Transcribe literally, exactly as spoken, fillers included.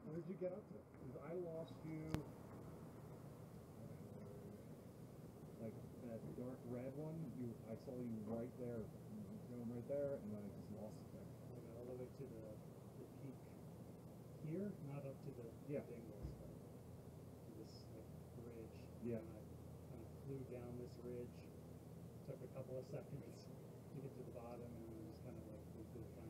Where did you get up to? Because I lost you, like that dark red one. You, I saw you right there, going right there, and then I just lost it there. I got all the way to the, the peak here, not up to the yeah. dingles, but to this like ridge. Yeah. And I kind of flew down this ridge. Took a couple of seconds to get to the bottom, and then just kind of like we could kind